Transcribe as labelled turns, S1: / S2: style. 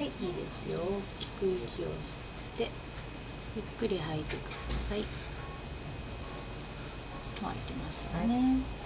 S1: い、いいですよ。大きく息を吸ってゆっくり吐いてください。もう開いてますよね。